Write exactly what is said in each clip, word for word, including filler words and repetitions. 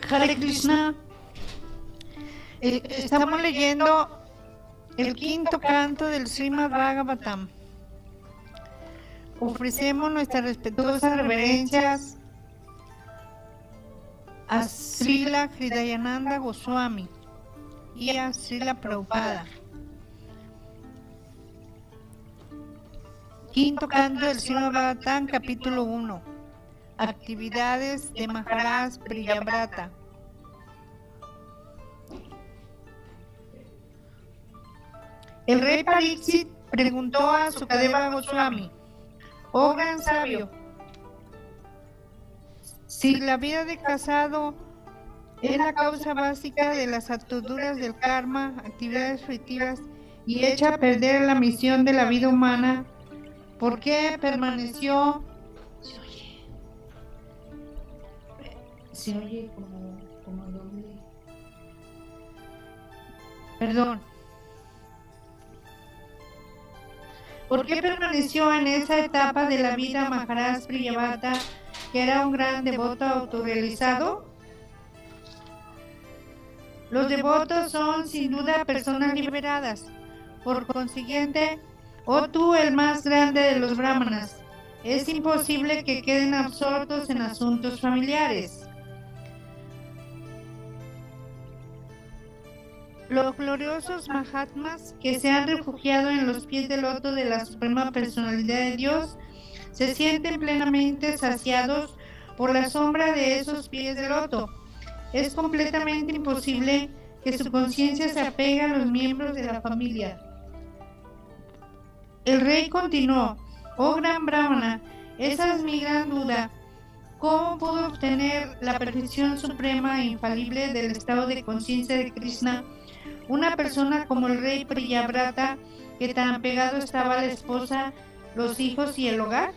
Hare Krishna. Eh, estamos leyendo el quinto canto del Srimad Bhagavatam. Ofrecemos nuestras respetuosas reverencias a Srila Hridayananda Goswami y a Srila Prabhupada. Quinto canto del Srimad Bhagavatam, capítulo uno. Actividades de Maharaj Priyavrata. El rey Pariksit preguntó a Sukadeva Goswami: oh gran sabio, si la vida de casado es la causa básica de las ataduras del karma, actividades fructíferas y echa a perder la misión de la vida humana, ¿por qué permaneció? Se oye, se oye como, como doble. Perdón. ¿Por qué permaneció en esa etapa de la vida Maharaj Priyavrata, que era un gran devoto autorrealizado? Los devotos son sin duda personas liberadas. Por consiguiente, oh tú, el más grande de los brahmanas, es imposible que queden absortos en asuntos familiares. Los gloriosos Mahatmas que se han refugiado en los pies del loto de la Suprema Personalidad de Dios se sienten plenamente saciados por la sombra de esos pies de loto. Es completamente imposible que su conciencia se apegue a los miembros de la familia. El rey continuó: oh gran brahmana, esa es mi gran duda. ¿Cómo pudo obtener la perfección suprema e infalible del estado de conciencia de Krishna una persona como el rey Priyavrata, que tan apegado estaba a la esposa, los hijos y el hogar?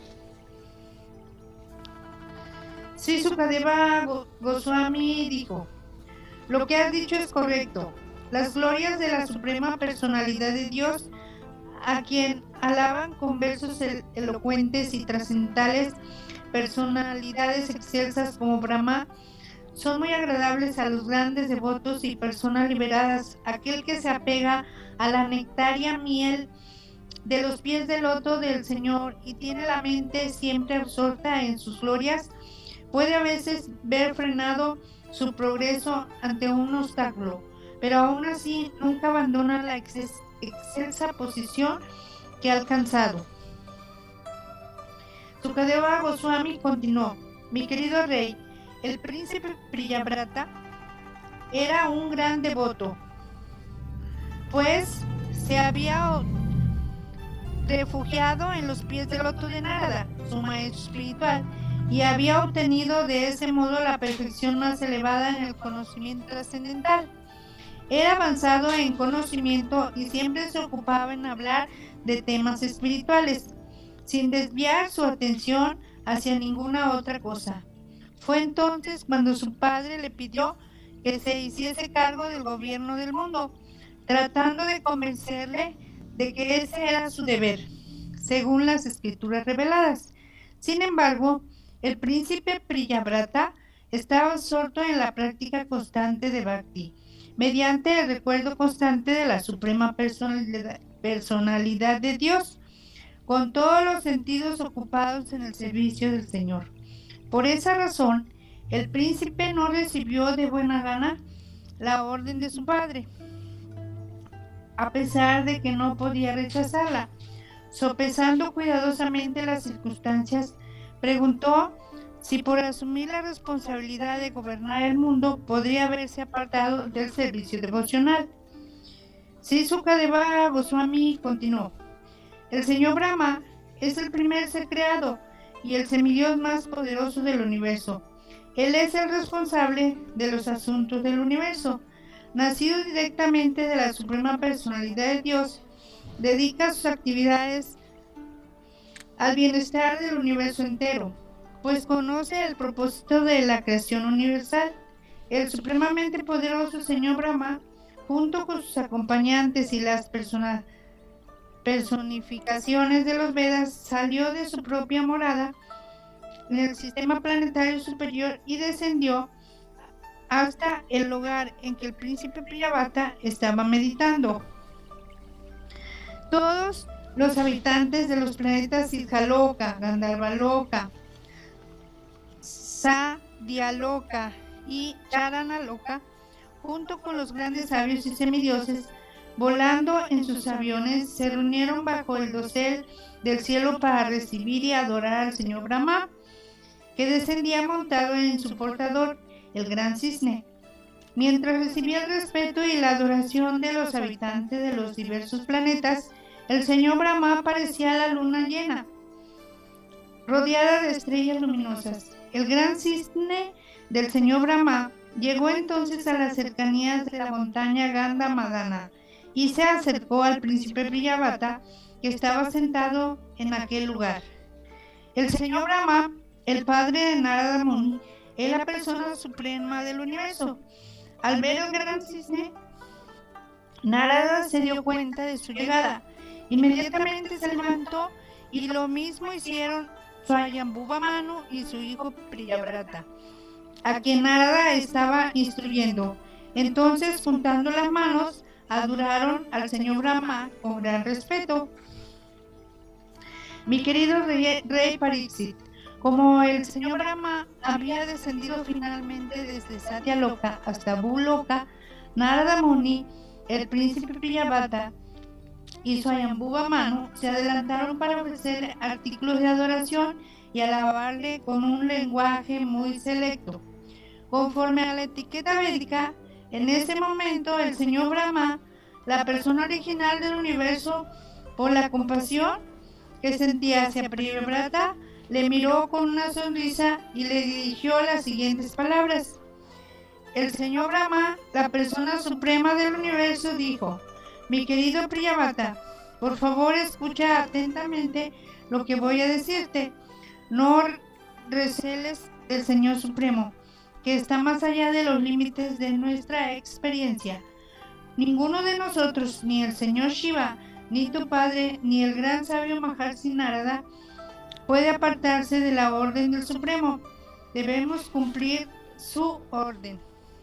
Sri Sukadeva Goswami dijo: lo que has dicho es correcto. Las glorias de la Suprema Personalidad de Dios, a quien alaban con versos elocuentes y trascendentales personalidades excelsas como Brahma, son muy agradables a los grandes devotos y personas liberadas. Aquel que se apega a la nectaria miel de los pies del loto del Señor y tiene la mente siempre absorta en sus glorias, puede a veces ver frenado su progreso ante un obstáculo, pero aún así nunca abandona la exces excelsa posición que ha alcanzado. Sukadeva Goswami continuó: mi querido rey, el príncipe Priyavrata era un gran devoto, pues se había refugiado en los pies del loto de Narada, su maestro espiritual, y había obtenido de ese modo la perfección más elevada en el conocimiento trascendental. Era avanzado en conocimiento y siempre se ocupaba en hablar de temas espirituales, sin desviar su atención hacia ninguna otra cosa. Fue entonces cuando su padre le pidió que se hiciese cargo del gobierno del mundo, tratando de convencerle de que ese era su deber, según las escrituras reveladas. Sin embargo, el príncipe Priyavrata estaba absorto en la práctica constante de Bhakti, mediante el recuerdo constante de la Suprema Personalidad, personalidad de Dios, con todos los sentidos ocupados en el servicio del Señor. Por esa razón, el príncipe no recibió de buena gana la orden de su padre, a pesar de que no podía rechazarla. Sopesando cuidadosamente las circunstancias, preguntó si por asumir la responsabilidad de gobernar el mundo podría haberse apartado del servicio devocional. Sri Sukadeva Goswami continuó: el señor Brahma es el primer ser creado y el semidios más poderoso del universo. Él es el responsable de los asuntos del universo. Nacido directamente de la Suprema Personalidad de Dios, dedica sus actividades al bienestar del universo entero, pues conoce el propósito de la creación universal. El supremamente poderoso señor Brahma, junto con sus acompañantes y las personas personificaciones de los Vedas, salió de su propia morada en el sistema planetario superior y descendió hasta el lugar en que el príncipe Priyavata estaba meditando. Todos los habitantes de los planetas Siddhaloka, Gandharvaloka, Sadyaloka y Charanaloka, junto con los grandes sabios y semidioses, volando en sus aviones, se reunieron bajo el dosel del cielo para recibir y adorar al señor Brahma, que descendía montado en su portador, el gran cisne. Mientras recibía el respeto y la adoración de los habitantes de los diversos planetas, el señor Brahma parecía la luna llena, rodeada de estrellas luminosas. El gran cisne del señor Brahma llegó entonces a las cercanías de la montaña Gandhamadana y se acercó al príncipe Priyavata, que estaba sentado en aquel lugar. El señor Brahma, el padre de Narada Muni, es la persona suprema del universo. Al ver el gran cisne, Narada se dio cuenta de su llegada. Inmediatamente se levantó y lo mismo hicieron Swayambhuva Manu y su hijo Priyavrata, a quien Narada estaba instruyendo. Entonces, juntando las manos, adoraron al señor Brahma con gran respeto. Mi querido rey, rey Pariksit, como el señor Brahma había descendido finalmente desde Satyaloka hasta Bhuloka, Narada Muni, el príncipe Priyavata y Swayambhuva Manu se adelantaron para ofrecer artículos de adoración y alabarle con un lenguaje muy selecto. Conforme a la etiqueta védica, en ese momento el señor Brahma, la persona original del universo, por la compasión que sentía hacia Priyavrata, le miró con una sonrisa y le dirigió las siguientes palabras. El señor Brahma, la persona suprema del universo, dijo: mi querido Priyavata, por favor escucha atentamente lo que voy a decirte. No receles del Señor Supremo, que está más allá de los límites de nuestra experiencia. Ninguno de nosotros, ni el señor Shiva, ni tu padre, ni el gran sabio Maharshi Narada, puede apartarse de la orden del Supremo. Debemos cumplir su orden.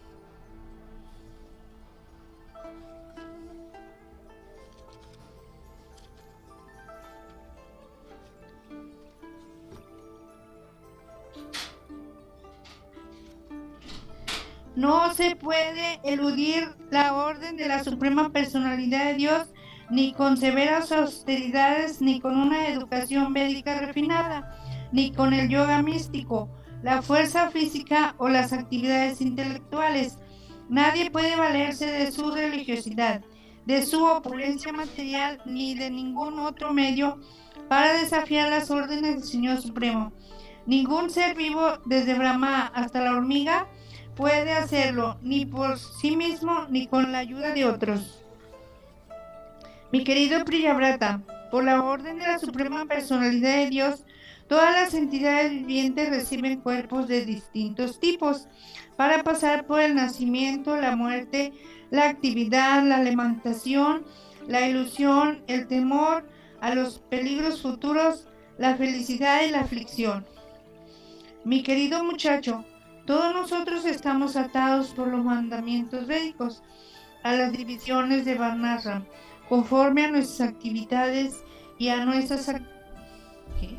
No se puede eludir la orden de la Suprema Personalidad de Dios, ni con severas austeridades, ni con una educación védica refinada, ni con el yoga místico, la fuerza física o las actividades intelectuales. Nadie puede valerse de su religiosidad, de su opulencia material, ni de ningún otro medio para desafiar las órdenes del Señor Supremo. Ningún ser vivo, desde Brahma hasta la hormiga, puede hacerlo, ni por sí mismo ni con la ayuda de otros. Mi querido Priyavrata, por la orden de la Suprema Personalidad de Dios, todas las entidades vivientes reciben cuerpos de distintos tipos para pasar por el nacimiento, la muerte, la actividad, la alimentación, la ilusión, el temor a los peligros futuros, la felicidad y la aflicción. Mi querido muchacho, todos nosotros estamos atados por los mandamientos védicos a las divisiones de Varnashram, conforme a nuestras actividades y a nuestras ac- ¿Qué?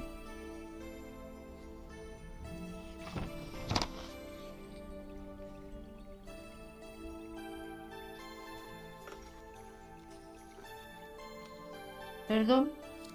Perdón.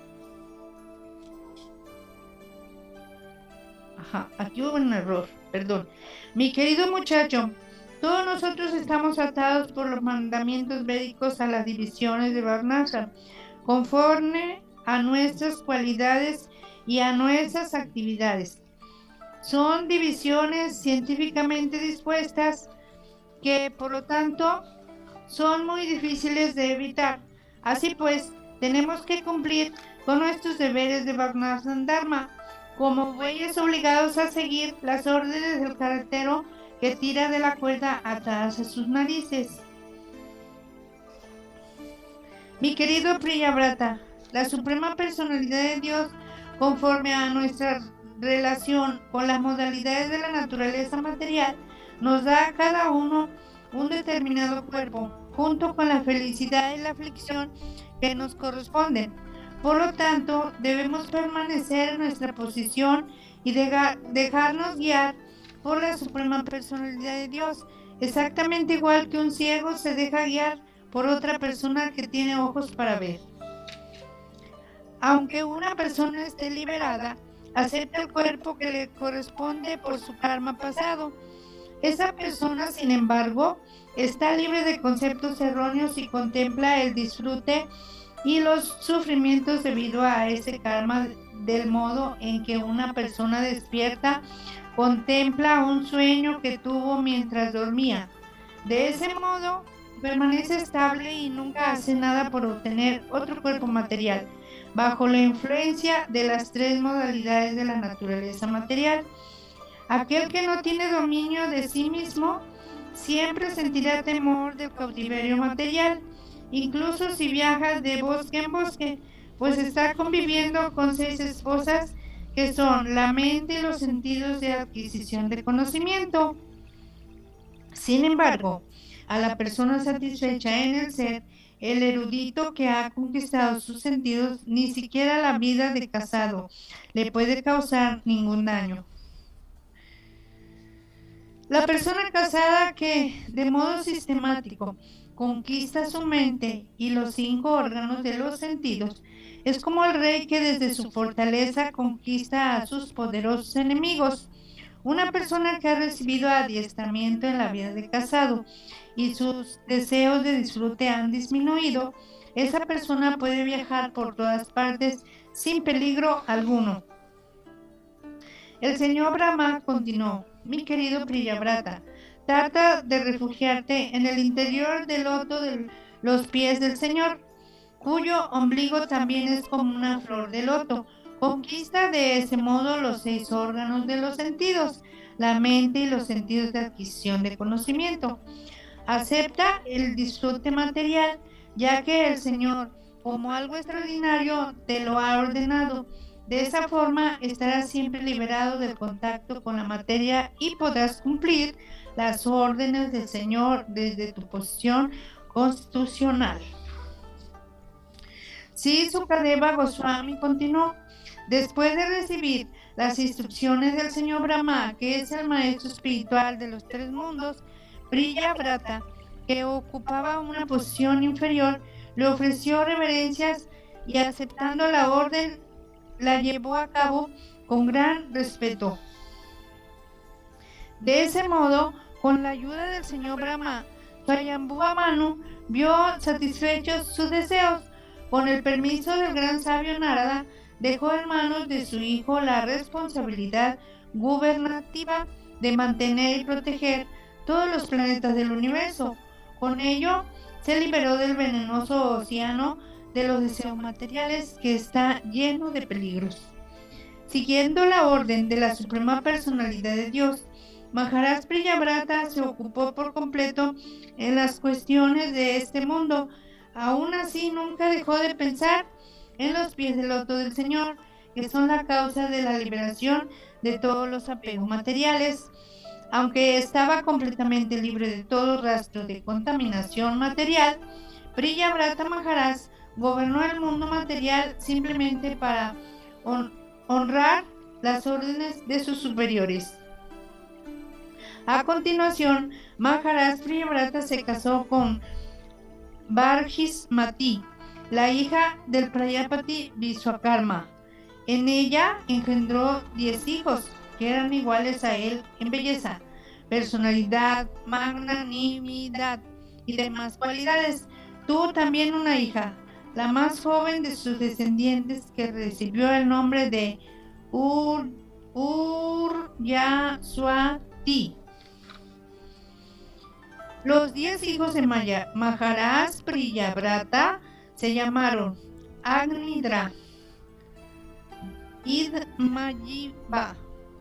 Ajá, aquí hubo un error, perdón. Mi querido muchacho, todos nosotros estamos atados por los mandamientos védicos a las divisiones de Varnashram, conforme a nuestras cualidades y a nuestras actividades. Son divisiones científicamente dispuestas que, por lo tanto, son muy difíciles de evitar. Así pues, tenemos que cumplir con nuestros deberes de Varnashram Dharma, como bueyes obligados a seguir las órdenes del carretero que tira de la cuerda atadas a sus narices. Mi querido Priyavrata, la Suprema Personalidad de Dios, conforme a nuestra relación con las modalidades de la naturaleza material, nos da a cada uno un determinado cuerpo, junto con la felicidad y la aflicción que nos corresponden. Por lo tanto, debemos permanecer en nuestra posición y dejar, dejarnos guiar por la suprema personalidad de Dios, exactamente igual que un ciego se deja guiar por otra persona que tiene ojos para ver. Aunque una persona esté liberada, acepta el cuerpo que le corresponde por su karma pasado. Esa persona, sin embargo, está libre de conceptos erróneos y contempla el disfrute y los sufrimientos debido a ese karma, del modo en que una persona despierta contempla un sueño que tuvo mientras dormía. De ese modo, permanece estable y nunca hace nada por obtener otro cuerpo material, bajo la influencia de las tres modalidades de la naturaleza material. Aquel que no tiene dominio de sí mismo siempre sentirá temor del cautiverio material, incluso si viaja de bosque en bosque, pues está conviviendo con seis esposas que son la mente y los sentidos de adquisición de conocimiento. Sin embargo, a la persona satisfecha en el ser, el erudito que ha conquistado sus sentidos, ni siquiera la vida de casado le puede causar ningún daño. La persona casada que de modo sistemático conquista su mente y los cinco órganos de los sentidos es como el rey que desde su fortaleza conquista a sus poderosos enemigos. Una persona que ha recibido adiestramiento en la vida de casado y sus deseos de disfrute han disminuido, esa persona puede viajar por todas partes sin peligro alguno. El señor Brahma continuó: mi querido Priyavrata, trata de refugiarte en el interior del loto de los pies del Señor, cuyo ombligo también es como una flor de loto. Conquista de ese modo los seis órganos de los sentidos, la mente y los sentidos de adquisición de conocimiento. Acepta el disfrute material, ya que el Señor, como algo extraordinario, te lo ha ordenado. De esa forma estarás siempre liberado del contacto con la materia y podrás cumplir las órdenes del Señor desde tu posición constitucional. Sí, Sukadeva Goswami continuó: después de recibir las instrucciones del señor Brahma, que es el maestro espiritual de los tres mundos, Priyavrata, que ocupaba una posición inferior, le ofreció reverencias y, aceptando la orden, la llevó a cabo con gran respeto. De ese modo, con la ayuda del señor Brahma, Swayambhuva Manu vio satisfechos sus deseos. Con el permiso del gran sabio Narada, dejó en manos de su hijo la responsabilidad gubernativa de mantener y proteger todos los planetas del universo. Con ello, se liberó del venenoso océano de los deseos materiales que está lleno de peligros. Siguiendo la orden de la Suprema Personalidad de Dios, Maharaj Priyavrata se ocupó por completo en las cuestiones de este mundo. Aún así, nunca dejó de pensar en los pies del loto del Señor, que son la causa de la liberación de todos los apegos materiales. Aunque estaba completamente libre de todo rastro de contaminación material, Priyavrata Maharaj gobernó el mundo material simplemente para hon honrar las órdenes de sus superiores. A continuación, Maharaj Priyavrata se casó con Vargismati, la hija del Prayapati Vishwakarma. En ella engendró diez hijos que eran iguales a él en belleza, personalidad, magnanimidad y demás cualidades. Tuvo también una hija, la más joven de sus descendientes, que recibió el nombre de Ur Uryaswati. Los diez hijos de Maya, Maharaj Priyavrata se llamaron Agnidra, Idmayiva,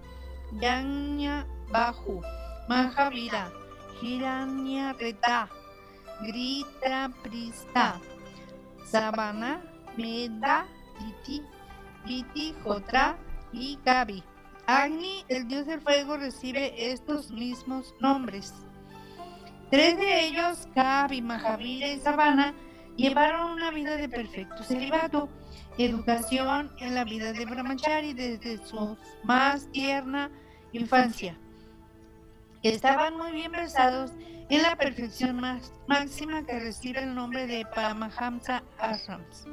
Yajnabahu, Mahavira, Hiranyareta, Gritaprista, Savana, Meda, Diti, Viti, Jotra y Gabi. Agni, el dios del fuego, recibe estos mismos nombres. Tres de ellos, Kavi, Mahavira y Savana, llevaron una vida de perfecto celibato, educación en la vida de Brahmachari desde su más tierna infancia. Estaban muy bien versados en la perfección más máxima que recibe el nombre de Paramahamsa Ashrams.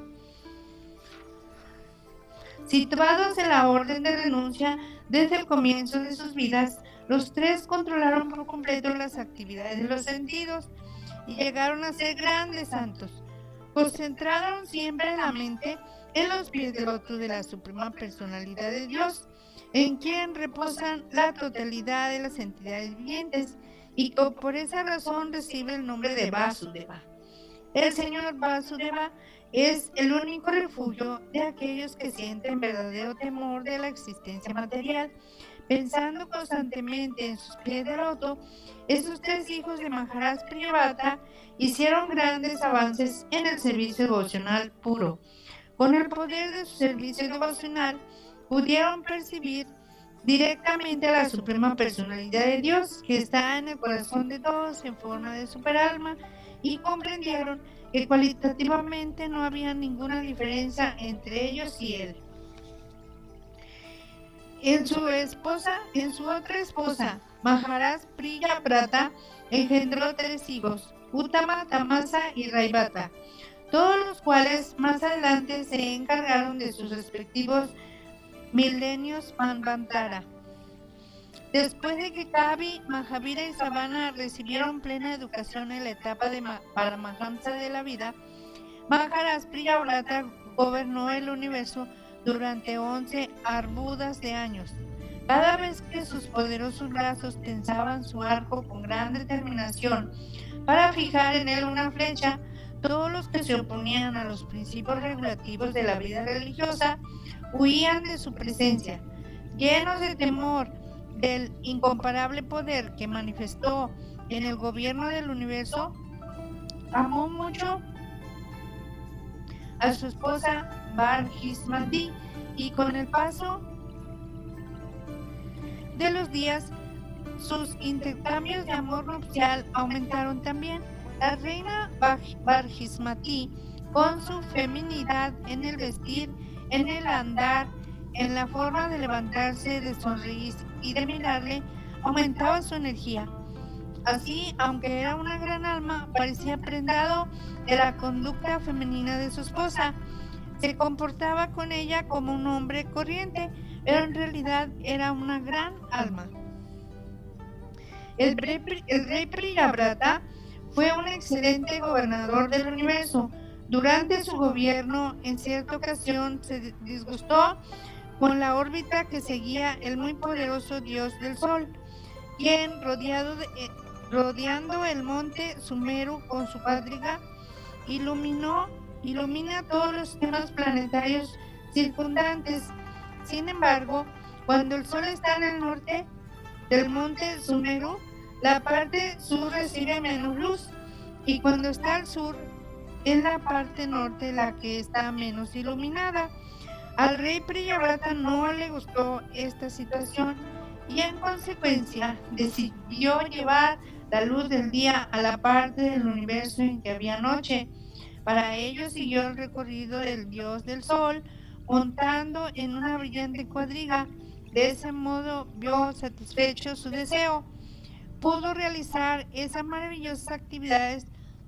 Situados en la orden de renuncia desde el comienzo de sus vidas, los tres controlaron por completo las actividades de los sentidos y llegaron a ser grandes santos. Concentraron siempre la mente en los pies del loto de la suprema personalidad de Dios, en quien reposan la totalidad de las entidades vivientes, y que por esa razón recibe el nombre de Vasudeva. El señor Vasudeva es el único refugio de aquellos que sienten verdadero temor de la existencia material. Pensando constantemente en sus pies de loto, esos tres hijos de Maharaj Priyavata hicieron grandes avances en el servicio devocional puro. Con el poder de su servicio devocional, pudieron percibir directamente a la suprema personalidad de Dios, que está en el corazón de todos en forma de superalma, y comprendieron que cualitativamente no había ninguna diferencia entre ellos y él. En su esposa, en su otra esposa, Maharaj Priyavata, engendró tres hijos, Uttama, Tamasa y Raivata, todos los cuales más adelante se encargaron de sus respectivos milenios Manvantara. Después de que Kavi, Mahavira y Savana recibieron plena educación en la etapa de Paramahamsa de la vida, Maharaj Priyavata gobernó el universo durante once arbudas de años. Cada vez que sus poderosos brazos tensaban su arco con gran determinación para fijar en él una flecha, todos los que se oponían a los principios regulativos de la vida religiosa huían de su presencia. Llenos de temor del incomparable poder que manifestó en el gobierno del universo, amó mucho a su esposa Barhismati, y con el paso de los días sus intercambios de amor nupcial aumentaron también. La reina Barhismati, con su feminidad en el vestir, en el andar, en la forma de levantarse, de sonreír y de mirarle, aumentaba su energía. Así, aunque era una gran alma, parecía prendado de la conducta femenina de su esposa. Se comportaba con ella como un hombre corriente, pero en realidad era una gran alma. El rey, el rey Priyavata fue un excelente gobernador del universo. Durante su gobierno, en cierta ocasión, se disgustó con la órbita que seguía el muy poderoso dios del sol, quien, rodeado de, eh, rodeando el monte Sumeru con su cuadriga, iluminó, ilumina todos los sistemas planetarios circundantes. Sin embargo, cuando el sol está en el norte del monte Sumeru, la parte sur recibe menos luz, y cuando está al sur, es la parte norte la que está menos iluminada. Al rey Priyavata no le gustó esta situación y en consecuencia decidió llevar la luz del día a la parte del universo en que había noche. Para ello siguió el recorrido del dios del sol, montando en una brillante cuadriga. De ese modo vio satisfecho su deseo. Pudo realizar esas maravillosas actividades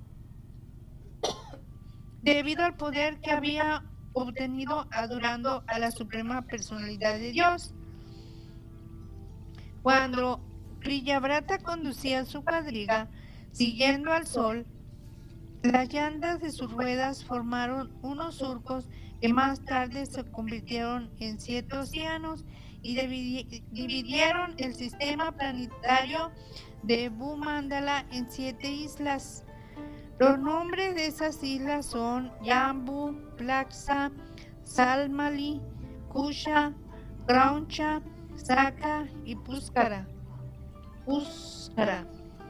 debido al poder que había obtenido adorando a la suprema personalidad de Dios. Cuando Priyavata conducía su cuadriga siguiendo al sol, las llantas de sus ruedas formaron unos surcos que más tarde se convirtieron en siete océanos y dividieron el sistema planetario de Bhumandala en siete islas. Los nombres de esas islas son Jambu, Plaxa, Salmali, Kusha, Grauncha, Saka y Puskara. Puskara.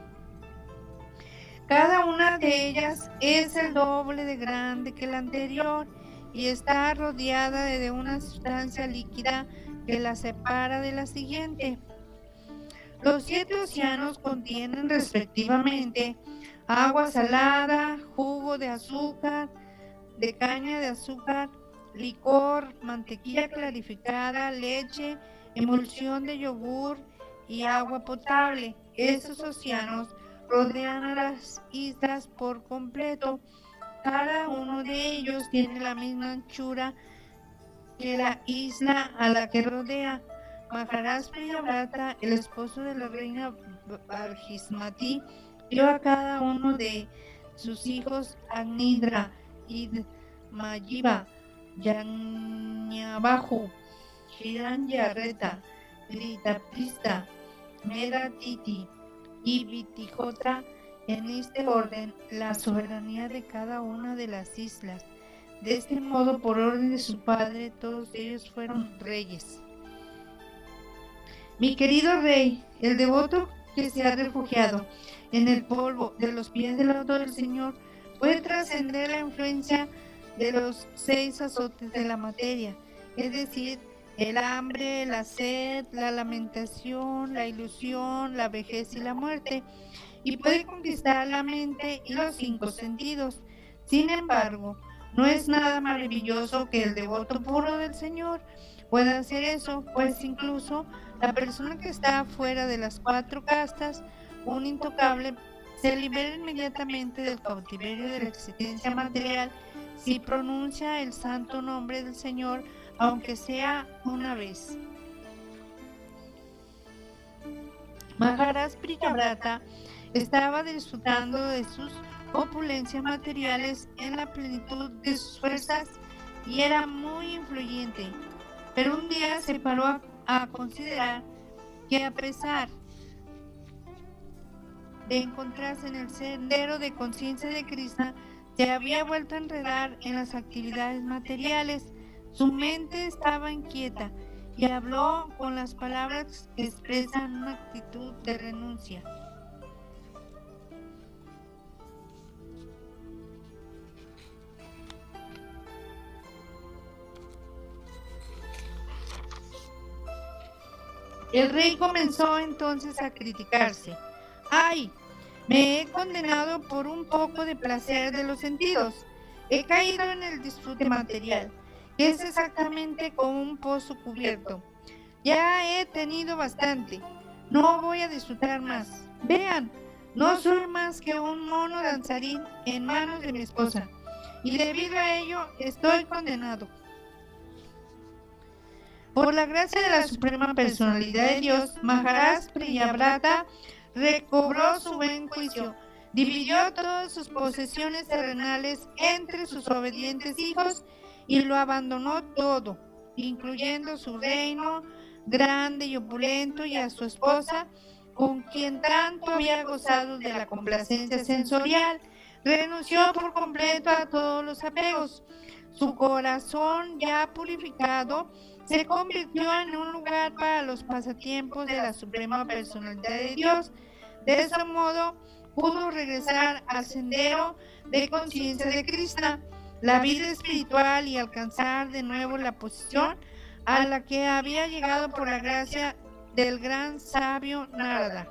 Cada una de ellas es el doble de grande que la anterior y está rodeada de una sustancia líquida que la separa de la siguiente. Los siete océanos contienen respectivamente agua salada, jugo de azúcar, de caña de azúcar, licor, mantequilla clarificada, leche, emulsión de yogur y agua potable. Estos océanos rodean a las islas por completo. Cada uno de ellos tiene la misma anchura que la isla a la que rodea. Maharaj Priyavrata, el esposo de la reina Barhismati, dio a cada uno de sus hijos Agnidra, Idmayiva, Yajnabahu, Hiranyareta, Litaprista, Medatiti y Vitijotra, en este orden, la soberanía de cada una de las islas. De este modo, por orden de su padre, todos ellos fueron reyes. Mi querido rey, el devoto que se ha refugiado en el polvo de los pies del autor del Señor puede trascender la influencia de los seis azotes de la materia, es decir, el hambre, la sed, la lamentación, la ilusión, la vejez y la muerte, y puede conquistar la mente y los cinco sentidos. Sin embargo, no es nada maravilloso que el devoto puro del Señor pueda hacer eso, pues incluso la persona que está fuera de las cuatro castas, un intocable, se libera inmediatamente del cautiverio de la existencia material si pronuncia el santo nombre del Señor, aunque sea una vez. Maharaj Priyavrata estaba disfrutando de sus opulencias materiales en la plenitud de sus fuerzas y era muy influyente, pero un día se paró a, a considerar que a pesar de encontrarse en el sendero de conciencia de Krishna, se había vuelto a enredar en las actividades materiales. Su mente estaba inquieta y habló con las palabras que expresan una actitud de renuncia. El rey comenzó entonces a criticarse. ¡Ay! Me he condenado por un poco de placer de los sentidos. He caído en el disfrute material, que es exactamente como un pozo cubierto. Ya he tenido bastante. No voy a disfrutar más. Vean, no soy más que un mono danzarín en manos de mi esposa, y debido a ello estoy condenado. Por la gracia de la Suprema Personalidad de Dios, Maharaj Priyavrata recobró su buen juicio, dividió todas sus posesiones terrenales entre sus obedientes hijos y lo abandonó todo, incluyendo su reino grande y opulento, y a su esposa, con quien tanto había gozado de la complacencia sensorial. Renunció por completo a todos los apegos. Su corazón, ya purificado, se convirtió en un lugar para los pasatiempos de la Suprema Personalidad de Dios. De ese modo pudo regresar al sendero de conciencia de Krishna, la vida espiritual, y alcanzar de nuevo la posición a la que había llegado por la gracia del gran sabio Narada.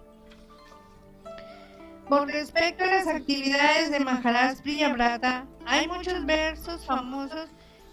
Con respecto a las actividades de Maharaj Priyavrata, hay muchos versos famosos,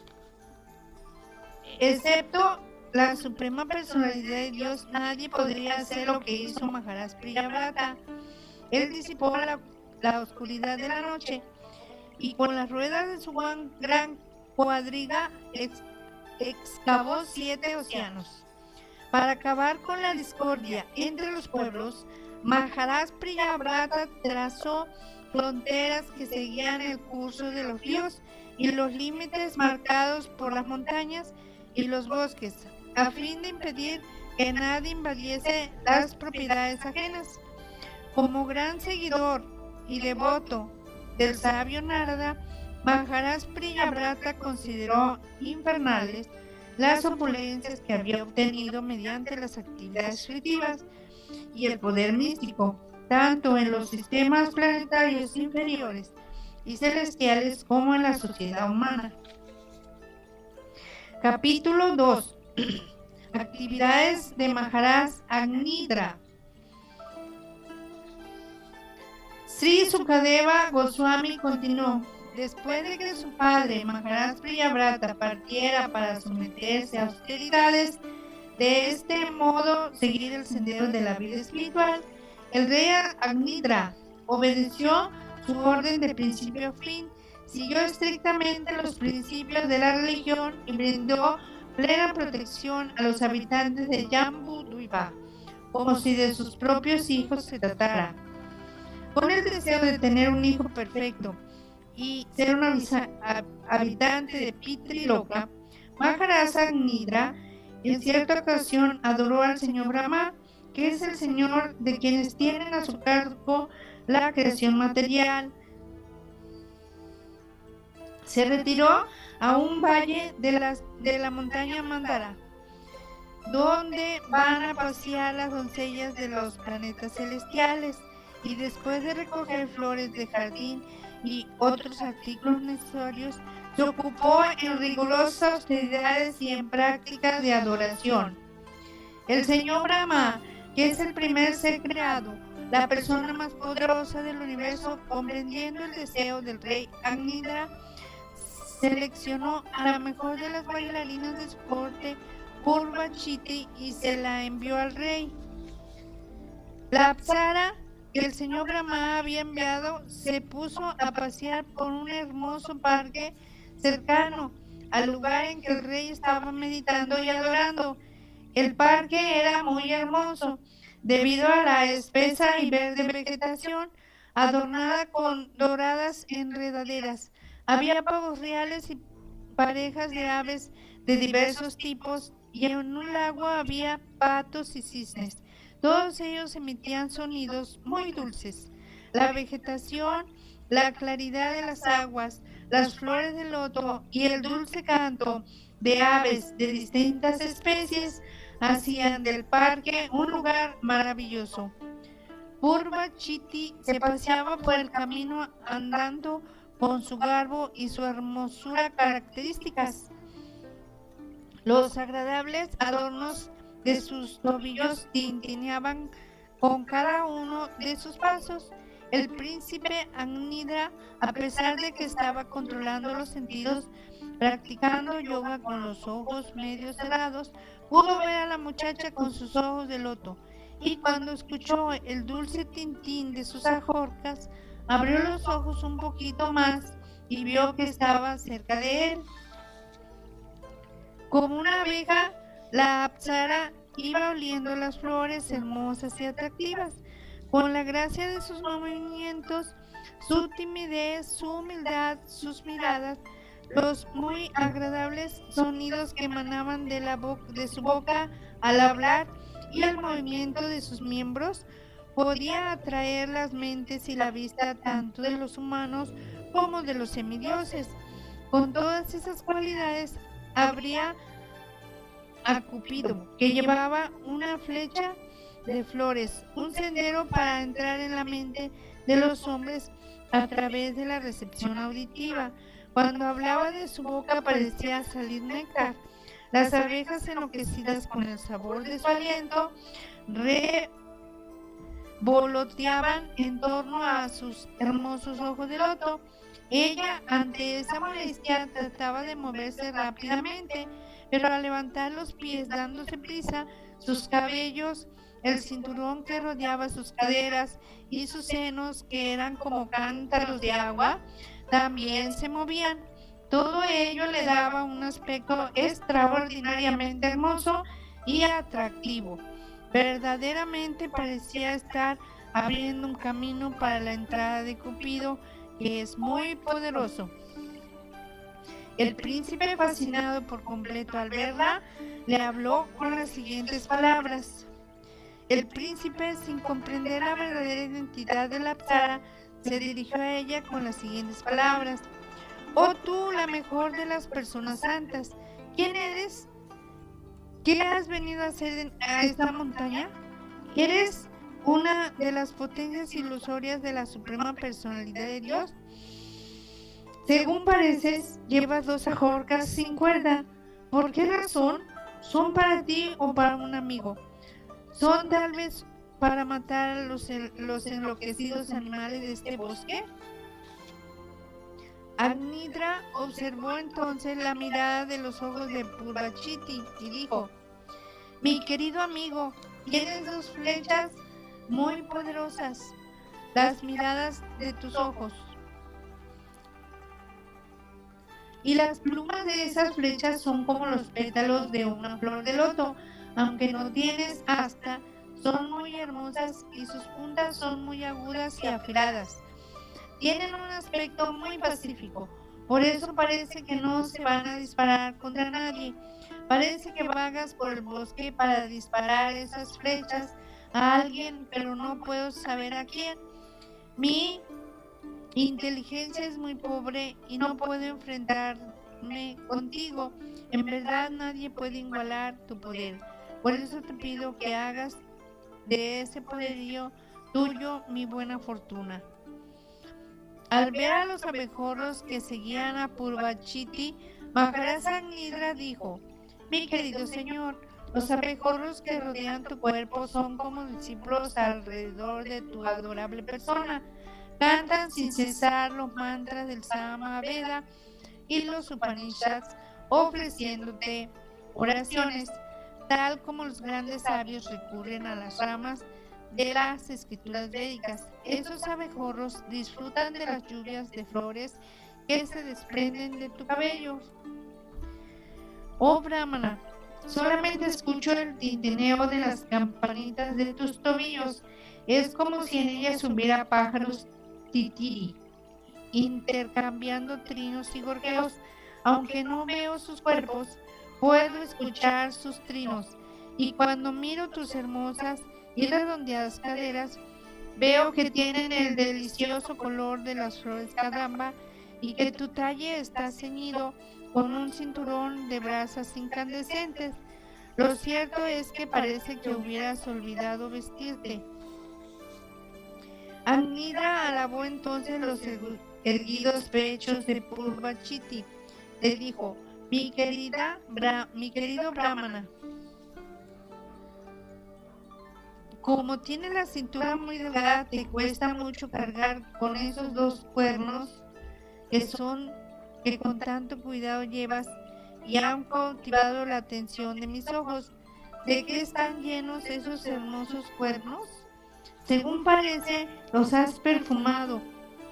excepto la Suprema Personalidad de Dios. Nadie podría hacer lo que hizo Maharaj Priyavrata. Él disipó la, la oscuridad de la noche y con las ruedas de su gran, gran cuadriga ex, excavó siete océanos. Para acabar con la discordia entre los pueblos, Maharaj Priyavrata trazó fronteras que seguían el curso de los ríos y los límites marcados por las montañas y los bosques, a fin de impedir que nadie invadiese las propiedades ajenas. Como gran seguidor y devoto del sabio Narada, Maharaj Priyavrata consideró infernales las opulencias que había obtenido mediante las actividades fructíferas y el poder místico, tanto en los sistemas planetarios inferiores y celestiales como en la sociedad humana. Capítulo dos. actividades de Maharaj Agnidra. Sri Sukadeva Goswami continuó: después de que su padre Maharaj Priyavrata partiera para someterse a austeridades, de este modo seguir el sendero de la vida espiritual, el rey Agnidra obedeció su orden de principio a fin, siguió estrictamente los principios de la religión y brindó plena protección a los habitantes de Jambudvipa, como si de sus propios hijos se tratara. Con el deseo de tener un hijo perfecto y ser un habitante de Pitriloka, Maharaj Agnidra en cierta ocasión adoró al señor Brahma, que es el señor de quienes tienen a su cargo la creación material. Se retiró a un valle de, las, de la montaña Mandara, donde van a pasear las doncellas de los planetas celestiales, y después de recoger flores de jardín y otros artículos necesarios, se ocupó en rigurosas austeridades y en prácticas de adoración. El señor Brahma, que es el primer ser creado, la persona más poderosa del universo, comprendiendo el deseo del rey Agnidra, seleccionó a la mejor de las bailarinas de su corte, Purvachiti, y se la envió al rey. La Apsara que el señor Brahma había enviado se puso a pasear por un hermoso parque cercano al lugar en que el rey estaba meditando y adorando. El parque era muy hermoso debido a la espesa y verde vegetación adornada con doradas enredaderas. Había pavos reales y parejas de aves de diversos tipos, y en un lago había patos y cisnes. Todos ellos emitían sonidos muy dulces. La vegetación, la claridad de las aguas, las flores de loto y el dulce canto de aves de distintas especies hacían del parque un lugar maravilloso. Purvachiti se paseaba por el camino andando con su garbo y su hermosura características. Los agradables adornos de sus tobillos tintineaban con cada uno de sus pasos. El príncipe Agnidra, a pesar de que estaba controlando los sentidos, practicando yoga con los ojos medio cerrados, pudo ver a la muchacha con sus ojos de loto, y cuando escuchó el dulce tintín de sus ajorcas, abrió los ojos un poquito más y vio que estaba cerca de él. Como una abeja, la Apsara iba oliendo las flores hermosas y atractivas. Con la gracia de sus movimientos, su timidez, su humildad, sus miradas, los muy agradables sonidos que emanaban de, la bo- de su boca al hablar y el movimiento de sus miembros, podía atraer las mentes y la vista tanto de los humanos como de los semidioses. Con todas esas cualidades, habría a Cupido, que llevaba una flecha de flores, un sendero para entrar en la mente de los hombres a través de la recepción auditiva. Cuando hablaba de su boca parecía salir néctar. Las abejas, enloquecidas con el sabor de su aliento, revoloteaban en torno a sus hermosos ojos de loto. Ella, ante esa molestia, trataba de moverse rápidamente, pero al levantar los pies dándose prisa, sus cabellos, el cinturón que rodeaba sus caderas y sus senos, que eran como cántaros de agua, también se movían. Todo ello le daba un aspecto extraordinariamente hermoso y atractivo. Verdaderamente parecía estar abriendo un camino para la entrada de Cupido, que es muy poderoso. El príncipe, fascinado por completo al verla, le habló con las siguientes palabras. El príncipe, sin comprender la verdadera identidad de la Apsara, se dirigió a ella con las siguientes palabras. Oh tú, la mejor de las personas santas, ¿quién eres? ¿Qué has venido a hacer a esta montaña? ¿Eres una de las potencias ilusorias de la suprema personalidad de Dios? Según pareces, llevas dos ajorcas sin cuerda. ¿Por qué razón? ¿Son para ti o para un amigo? ¿Son tal vez para matar a los, los enloquecidos animales de este bosque? Agnidra observó entonces la mirada de los ojos de Purvachiti y dijo: mi querido amigo, tienes dos flechas muy poderosas, las miradas de tus ojos. Y las plumas de esas flechas son como los pétalos de una flor de loto, aunque no tienes asta, son muy hermosas y sus puntas son muy agudas y afiladas. Tienen un aspecto muy pacífico, por eso parece que no se van a disparar contra nadie. Parece que vagas por el bosque para disparar esas flechas a alguien, pero no puedo saber a quién. Mi inteligencia es muy pobre y no puedo enfrentarme contigo. En verdad nadie puede igualar tu poder. Por eso te pido que hagas de ese poderío tuyo mi buena fortuna. Al ver a los abejorros que seguían a Purvachiti, Maharaja Agnidra dijo: mi querido señor, los abejorros que rodean tu cuerpo son como discípulos alrededor de tu adorable persona. Cantan sin cesar los mantras del Samaveda y los Upanishads, ofreciéndote oraciones, tal como los grandes sabios recurren a las ramas de las escrituras védicas. Esos abejorros disfrutan de las lluvias de flores que se desprenden de tu cabello. Oh Brahmana, solamente escucho el tintineo de las campanitas de tus tobillos. Es como si en ellas hubiera pájaros titiri, intercambiando trinos y gorjeos. Aunque no veo sus cuerpos, puedo escuchar sus trinos. Y cuando miro tus hermosas y redondeadas caderas, veo que tienen el delicioso color de las flores kadamba y que tu talle está ceñido con un cinturón de brasas incandescentes. Lo cierto es que parece que hubieras olvidado vestirte. Agnidra alabó entonces los erguidos pechos de Purvachiti. Le dijo: mi querida, Bra mi querido Brahmana, como tienes la cintura muy delgada, te cuesta mucho cargar con esos dos cuernos que son que con tanto cuidado llevas y han cautivado la atención de mis ojos. ¿De qué están llenos esos hermosos cuernos? Según parece, los has perfumado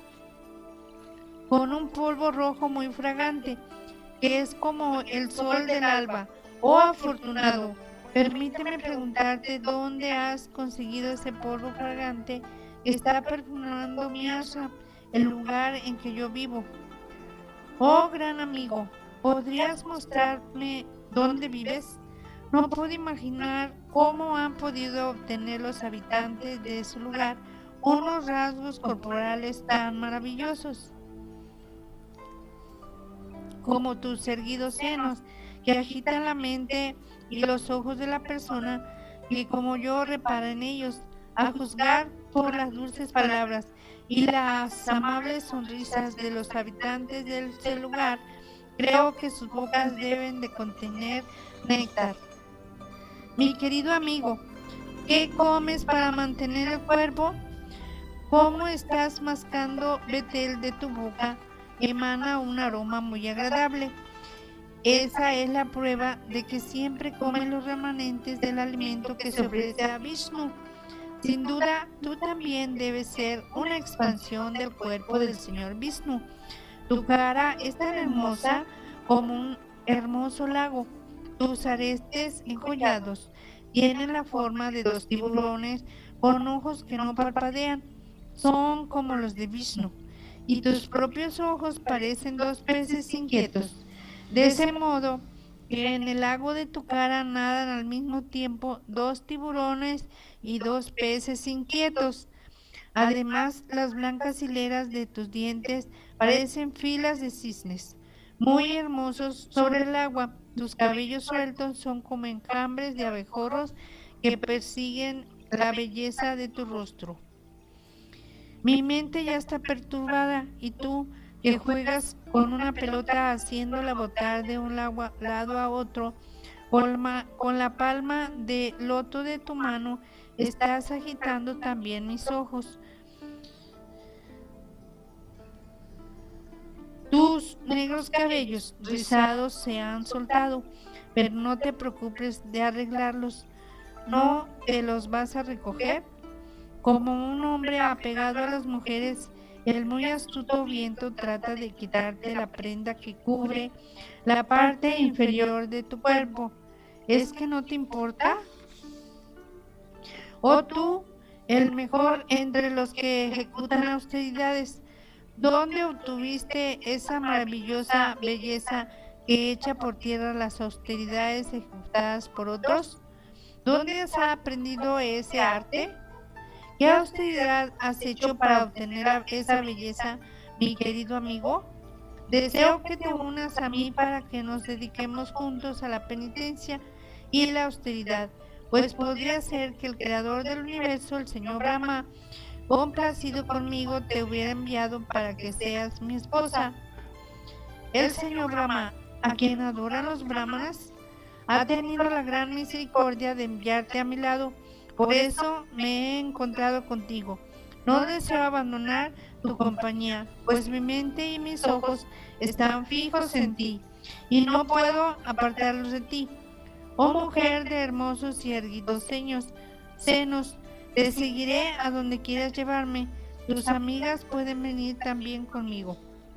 con un polvo rojo muy fragante, que es como el sol del alba. Oh afortunado, permíteme preguntarte dónde has conseguido ese polvo fragante que está perfumando mi ashram, el lugar en que yo vivo. Oh gran amigo, ¿podrías mostrarme dónde vives? No puedo imaginar cómo han podido obtener los habitantes de ese lugar unos rasgos corporales tan maravillosos como tus erguidos senos, que agitan la mente y los ojos de la persona que como yo repara en ellos, a juzgar por las dulces palabras y las amables sonrisas de los habitantes de ese lugar. Creo que sus bocas deben de contener néctar. Mi querido amigo, ¿qué comes para mantener el cuerpo? ¿Cómo estás mascando betel de tu boca? Emana un aroma muy agradable. Esa es la prueba de que siempre comes los remanentes del alimento que se ofrece a Vishnu. Sin duda, tú también debes ser una expansión del cuerpo del señor Vishnu. Tu cara es tan hermosa como un hermoso lago. Tus aretes enjollados tienen la forma de dos tiburones con ojos que no parpadean. Son como los de Vishnu. Y tus propios ojos parecen dos peces inquietos. De ese modo que en el lago de tu cara nadan al mismo tiempo dos tiburones y dos peces inquietos. Además, las blancas hileras de tus dientes parecen filas de cisnes, muy hermosos sobre el agua. Tus cabellos sueltos son como enjambres de abejorros que persiguen la belleza de tu rostro. Mi mente ya está perturbada y tú, que juegas con una pelota haciéndola botar de un lado a otro, Con, ma, con la palma de loto de tu mano estás agitando también mis ojos. Tus negros cabellos rizados se han soltado, pero no te preocupes de arreglarlos. ¿No te los vas a recoger? Como un hombre apegado a las mujeres, el muy astuto viento trata de quitarte la prenda que cubre la parte inferior de tu cuerpo. ¿Es que no te importa? ¿O tú, el mejor entre los que ejecutan austeridades, dónde obtuviste esa maravillosa belleza que echa por tierra las austeridades ejecutadas por otros? ¿Dónde has aprendido ese arte? ¿Qué austeridad has hecho para obtener esa belleza, mi querido amigo? Deseo que te unas a mí para que nos dediquemos juntos a la penitencia y la austeridad, pues podría ser que el creador del universo, el señor Brahma, complacido conmigo, te hubiera enviado para que seas mi esposa. El señor Brahma, a quien adoran los brahmanas, ha tenido la gran misericordia de enviarte a mi lado. Por eso me he encontrado contigo. No deseo abandonar tu compañía, pues mi mente y mis ojos están fijos en ti, y no puedo apartarlos de ti. Oh mujer de hermosos y erguidos senos, senos, te seguiré a donde quieras llevarme. Tus amigas pueden venir también conmigo.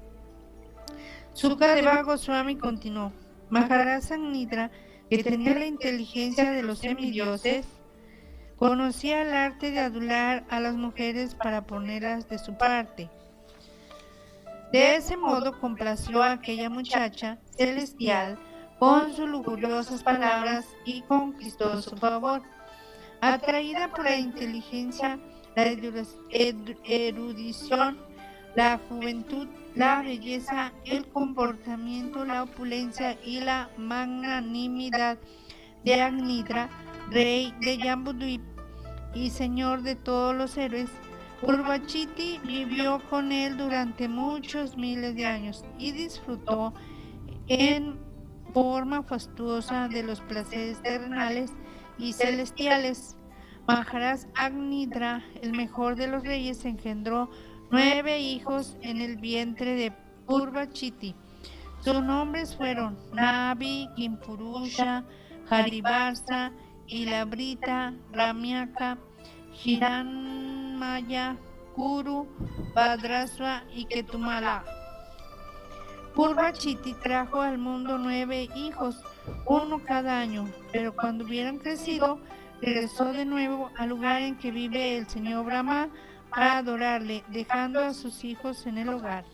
Sukadeva Goswami continuó. Maharaj Nidra, que tenía la inteligencia de los semidioses, conocía el arte de adular a las mujeres para ponerlas de su parte. De ese modo complació a aquella muchacha celestial con sus lujuriosas palabras y conquistó su favor. Atraída por la inteligencia, la erudición, la juventud, la belleza, el comportamiento, la opulencia y la magnanimidad de Agnidra, rey de Jambudvip y señor de todos los héroes, Urvachiti vivió con él durante muchos miles de años y disfrutó en forma fastuosa de los placeres terrenales y celestiales. Maharaj Agnidra, el mejor de los reyes, engendró nueve hijos en el vientre de Urvachiti. Sus nombres fueron Navi, Kimpurusha, Harivarsa, Ilabrita, Ramyaka, Hiranmaya, Kuru, Bhadrasva y Ketumala. Urvachiti trajo al mundo nueve hijos, uno cada año, pero cuando hubieran crecido, regresó de nuevo al lugar en que vive el señor Brahma para adorarle, dejando a sus hijos en el hogar.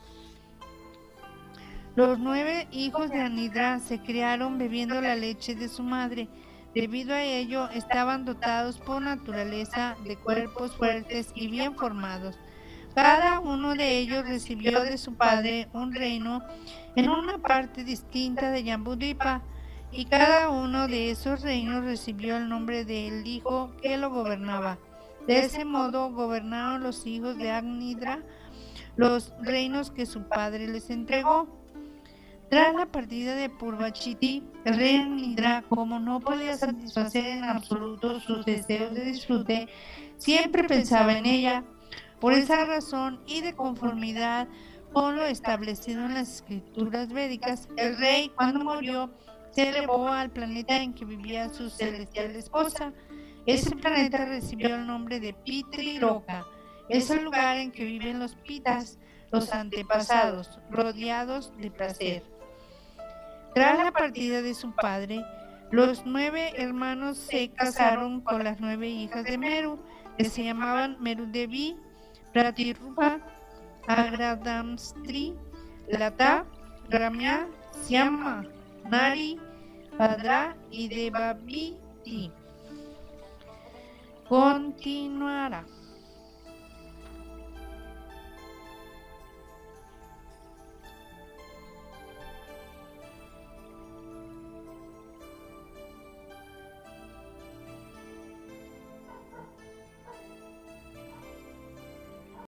Los nueve hijos de Anidra se criaron bebiendo la leche de su madre. Debido a ello, estaban dotados por naturaleza de cuerpos fuertes y bien formados. Cada uno de ellos recibió de su padre un reino en una parte distinta de Jambudvipa, y cada uno de esos reinos recibió el nombre del hijo que lo gobernaba. De ese modo gobernaron los hijos de Agnidra los reinos que su padre les entregó. Tras la partida de Purvachiti, el rey Agnidra, como no podía satisfacer en absoluto sus deseos de disfrute, siempre pensaba en ella. Por esa razón y de conformidad con lo establecido en las escrituras védicas, el rey, cuando murió, se elevó al planeta en que vivía su celestial esposa. Ese planeta recibió el nombre de Pitri Loka. Es el lugar en que viven los pitas, los antepasados, rodeados de placer. Tras la partida de su padre, los nueve hermanos se casaron con las nueve hijas de Meru, que se llamaban Merudevi, Pratirupa, Agradamstri, Lata, Ramya, Syama, Nari, Bhadra y Devaviti. Continuará.